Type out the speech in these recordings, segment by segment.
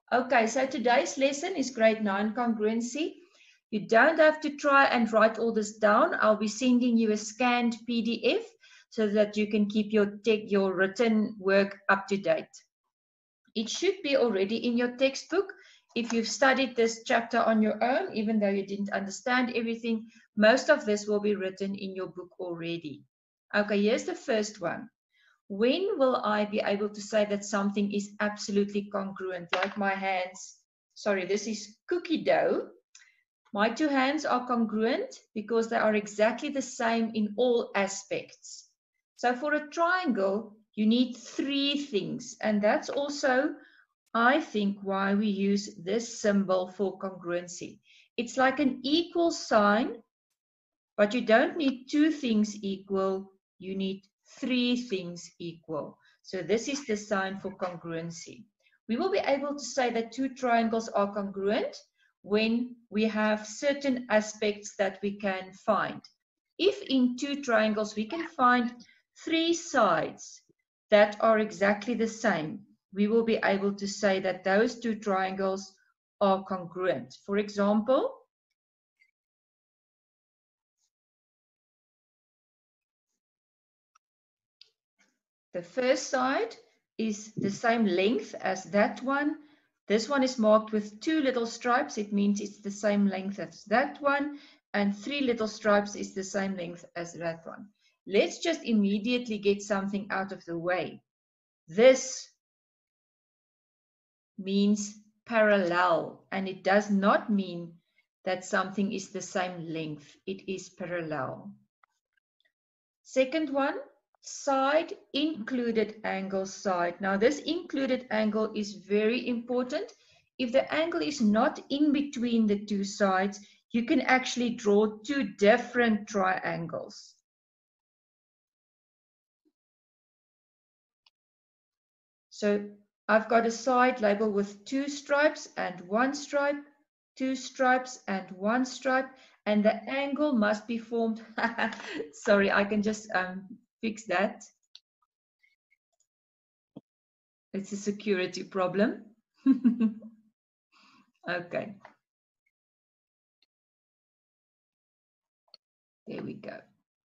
Okay, so today's lesson is grade 9 congruency. You don't have to try and write all this down. I'll be sending you a scanned PDF so that you can keep your written work up to date. It should be already in your textbook. If you've studied this chapter on your own, even though you didn't understand everything, most of this will be written in your book already. Okay, here's the first one. When will I be able to say that something is absolutely congruent? Like my hands, sorry, this is cookie dough. My two hands are congruent because they are exactly the same in all aspects. So for a triangle, you need three things. And that's also, I think, why we use this symbol for congruency. It's like an equal sign, but you don't need two things equal. You need three things equal. So this is the sign for congruency. We will be able to say that two triangles are congruent when we have certain aspects that we can find. If in two triangles we can find three sides that are exactly the same, we will be able to say that those two triangles are congruent. For example, the first side is the same length as that one. This one is marked with two little stripes. It means it's the same length as that one. And three little stripes is the same length as that one. Let's just immediately get something out of the way. This means parallel, and it does not mean that something is the same length. It is parallel. Second one, side included angle side. Now this included angle is very important. If the angle is not in between the two sides, you can actually draw two different triangles. So I've got a side label with two stripes and one stripe, two stripes and one stripe, and the angle must be formed. Sorry, I can just fix that. It's a security problem. Okay. There we go.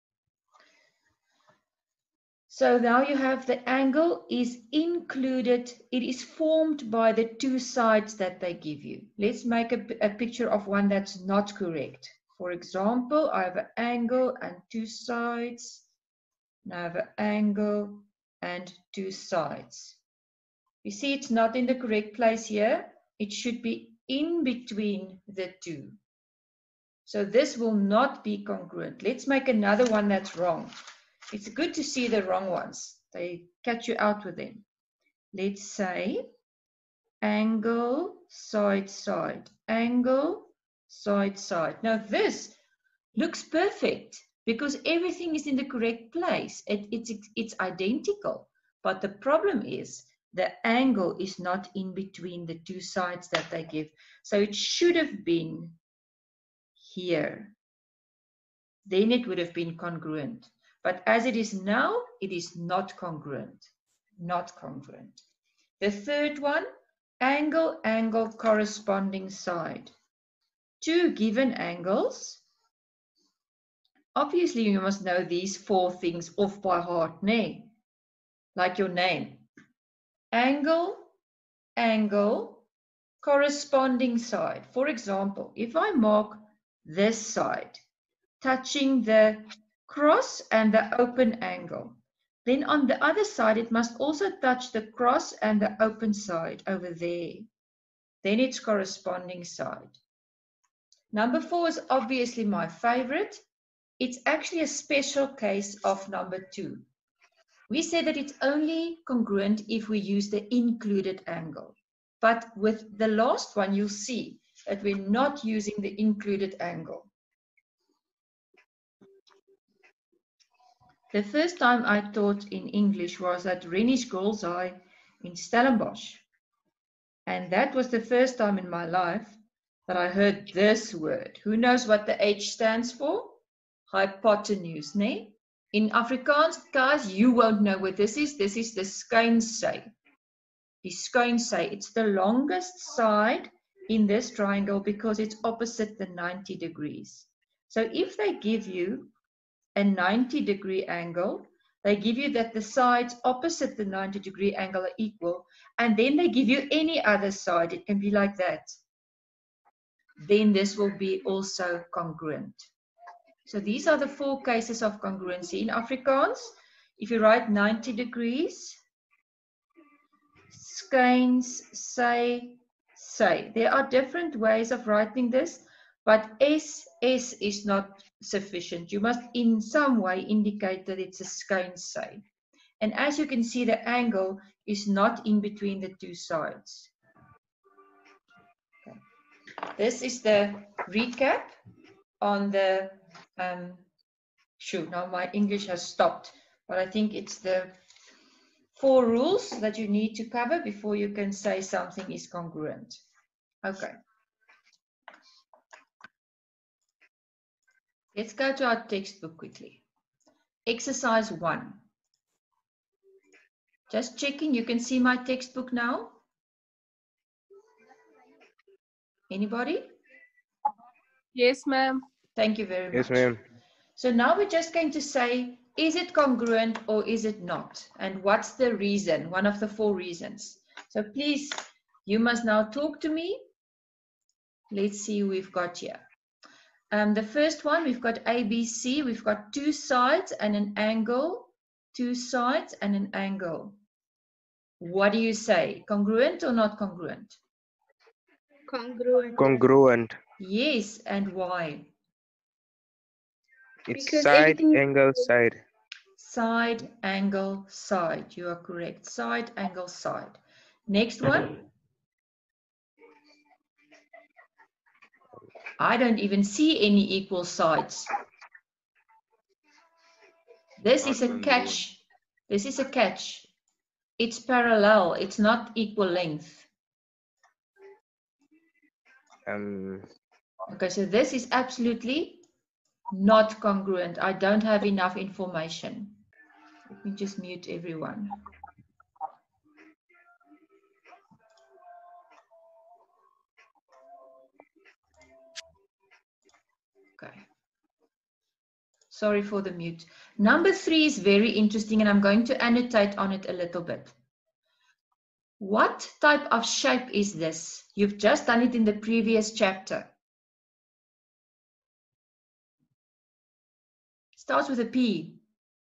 So now you have the angle is included. It is formed by the two sides that they give you. Let's make a picture of one that's not correct. For example, I have an angle and two sides. Now I have an angle and two sides. You see it's not in the correct place here. It should be in between the two. So this will not be congruent. Let's make another one that's wrong. It's good to see the wrong ones. They catch you out with them. Let's say angle, side, side, angle, side, side. Now this looks perfect because everything is in the correct place. It's identical. But the problem is the angle is not in between the two sides that they give. So it should have been here. Then it would have been congruent. But as it is now, it is not congruent. Not congruent. The third one, angle, angle, corresponding side. Two given angles. Obviously, you must know these four things off by heart, nay? Like your name. Angle, angle, corresponding side. For example, if I mark this side, touching the cross and the open angle. Then on the other side, it must also touch the cross and the open side over there. Then it's corresponding side. Number 4 is obviously my favorite. It's actually a special case of number 2. We said that it's only congruent if we use the included angle. But with the last one, you'll see that we're not using the included angle. The first time I taught in English was at Rennie's Girls' High in Stellenbosch. And that was the first time in my life that I heard this word. Who knows what the H stands for? Hypotenuse, ne? In Afrikaans, guys, you won't know what this is. This is the skynsy. die skynsy. It's the longest side in this triangle because it's opposite the 90 degrees. So if they give you a 90-degree angle, they give you that the sides opposite the 90-degree angle are equal, and then they give you any other side. It can be like that. Then this will be also congruent. So these are the 4 cases of congruency. In Afrikaans, if you write 90 degrees, skyns, sy. There are different ways of writing this, but S is not sufficient. You must in some way indicate that it's a skynsy. And as you can see, the angle is not in between the 2 sides. Okay. This is the recap on the, now my English has stopped, but I think it's the 4 rules that you need to cover before you can say something is congruent. Okay. Let's go to our textbook quickly. Exercise 1. Just checking, you can see my textbook now? Anybody? Yes, ma'am. Thank you very much. Yes, ma'am. So now we're just going to say, is it congruent or is it not? And what's the reason? One of the 4 reasons. So please, you must now talk to me. Let's see who we've got here. The first one, we've got ABC. We've got 2 sides and an angle. 2 sides and an angle. What do you say? Congruent or not congruent? Congruent. Congruent. Yes, and why? It's Because side, everything- angle, side. Side, angle, side. You are correct. Side, angle, side. Next one. I don't even see any equal sides. This is a catch. This is a catch. It's parallel. It's not equal length. Okay, so this is absolutely not congruent. I don't have enough information. Let me just mute everyone. Okay. Sorry for the mute. Number 3 is very interesting, and I'm going to annotate on it a little bit. What type of shape is this? You've just done it in the previous chapter. Starts with a P.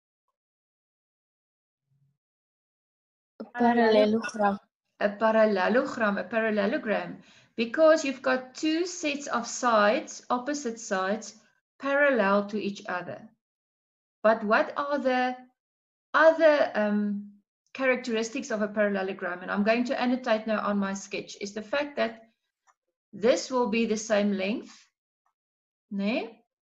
A parallelogram. A parallelogram, because you've got 2 sets of sides, opposite sides, parallel to each other. But what are the other characteristics of a parallelogram? And I'm going to annotate now on my sketch, is the fact that this will be the same length. Nee?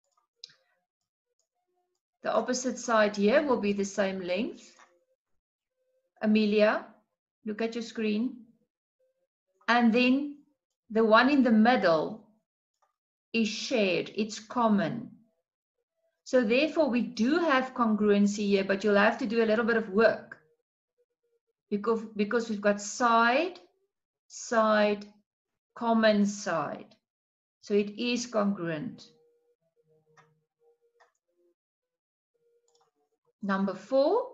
The opposite side here will be the same length. Amelia, look at your screen. And then the one in the middle is shared. It's common. So therefore, we do have congruency here, but you'll have to do a little bit of work. Because we've got side, side, common side. So it is congruent. Number 4,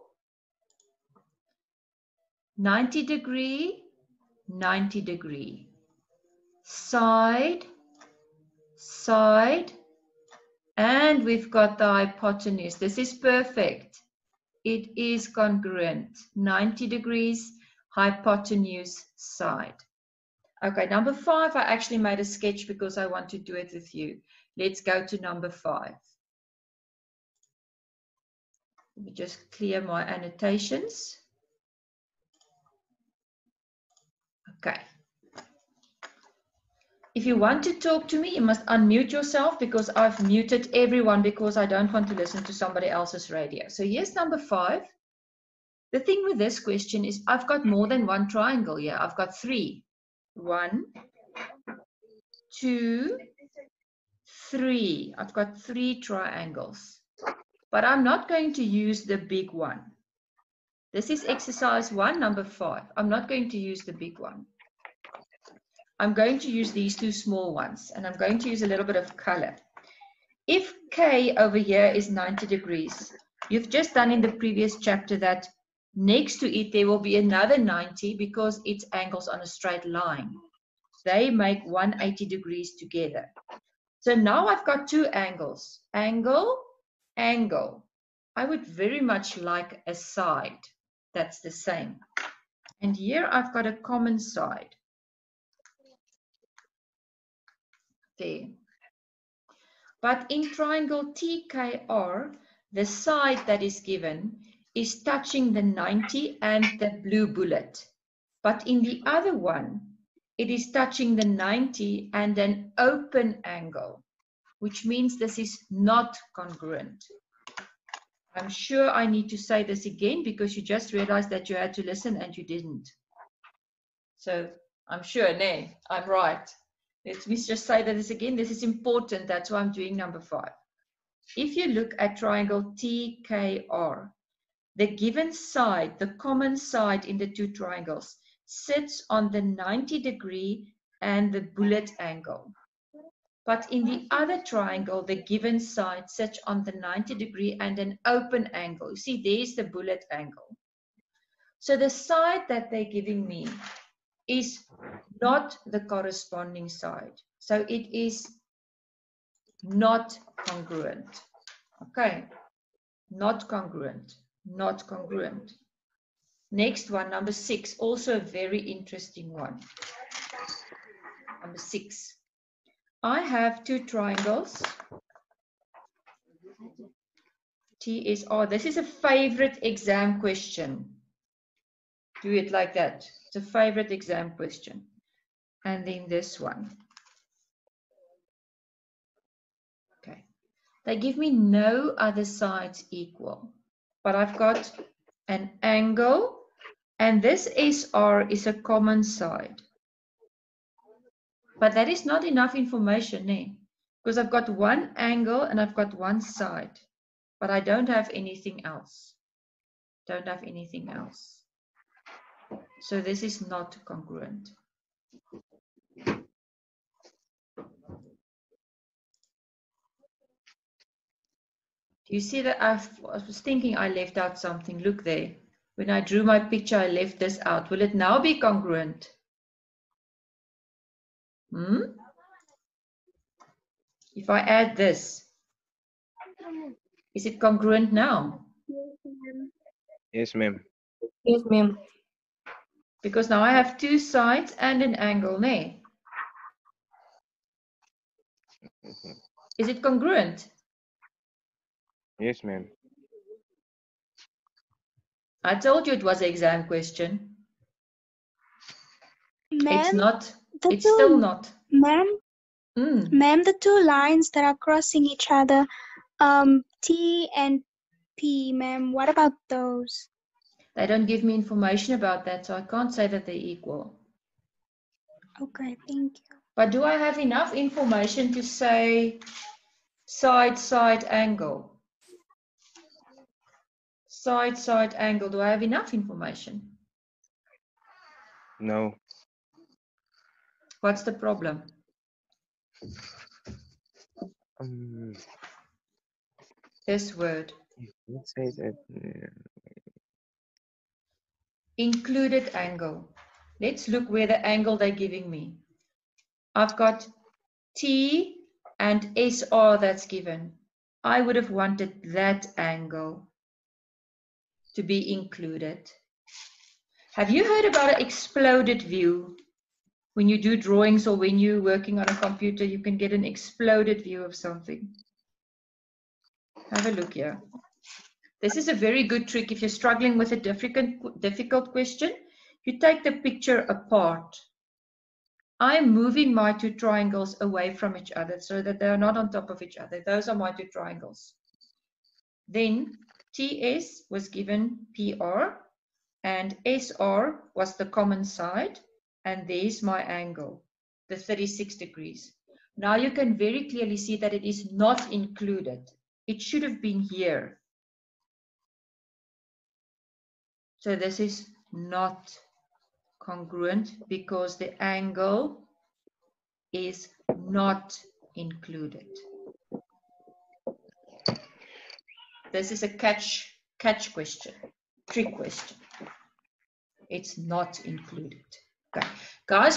90 degree, 90 degree. Side, side, and we've got the hypotenuse. This is perfect. It is congruent. 90 degrees, hypotenuse, side. Okay, number 5, I actually made a sketch because I want to do it with you. Let's go to number 5. Let me just clear my annotations. Okay. If you want to talk to me, you must unmute yourself because I've muted everyone because I don't want to listen to somebody else's radio. So here's number 5. The thing with this question is I've got more than one triangle here. I've got 3. 1, 2, 3. I've got 3 triangles. But I'm not going to use the big one. This is exercise 1, number 5. I'm not going to use the big one. I'm going to use these two small ones, and I'm going to use a little bit of color. If K over here is 90 degrees, you've just done in the previous chapter that next to it there will be another 90 because it's angles on a straight line. They make 180 degrees together. So now I've got two angles, angle, angle. I would very much like a side that's the same. And here I've got a common side. There. But in triangle TKR, the side that is given is touching the 90 and the blue bullet. But in the other one, it is touching the 90 and an open angle, which means this is not congruent. I'm sure I need to say this again because you just realized that you had to listen and you didn't. So I'm sure, nay, I'm right. Let me just say that this again. This is important. That's why I'm doing number 5. If you look at triangle TKR, the given side, the common side in the two triangles, sits on the 90-degree and the bullet angle. But in the other triangle, the given side sits on the 90-degree and an open angle. You see, there's the bullet angle. So the side that they're giving me is not the corresponding side. So it is not congruent. Okay, not congruent, not congruent. Next one, number 6, also a very interesting one. Number 6. I have two triangles. TSR. This is a favorite exam question. Do it like that. It's a favorite exam question. And then this one. Okay. They give me no other sides equal. But I've got an angle. And this SR is a common side. But that is not enough information, eh? Because I've got one angle and I've got one side. But I don't have anything else. Don't have anything else. So this is not congruent. Do you see that I was thinking I left out something? Look there. When I drew my picture, I left this out. Will it now be congruent? If I add this, is it congruent now? Yes, ma'am. Yes, ma'am. Because now I have two sides and an angle, nay? Is it congruent? Yes, ma'am. I told you it was an exam question. It's Ma'am, not. It's still not. Ma'am, the two lines that are crossing each other, T and P, ma'am, what about those? They don't give me information about that, so I can't say that they're equal. Okay, thank you. But do I have enough information to say side angle? Side angle, do I have enough information? No. What's the problem? This word. Let's say that. Included angle. Let's look where the angle they're giving me. I've got T and SR that's given. I would have wanted that angle to be included. Have you heard about an exploded view? When you do drawings or when you're working on a computer, you can get an exploded view of something. Have a look here. This is a very good trick if you're struggling with a difficult question. You take the picture apart. I'm moving my two triangles away from each other so that they are not on top of each other. Those are my two triangles. Then TS was given PR and SR was the common side, and there's my angle, the 36 degrees. Now you can very clearly see that it is not included. It should have been here. So this is not congruent because the angle is not included. This is a catch question, trick question. It's not included. Okay, guys.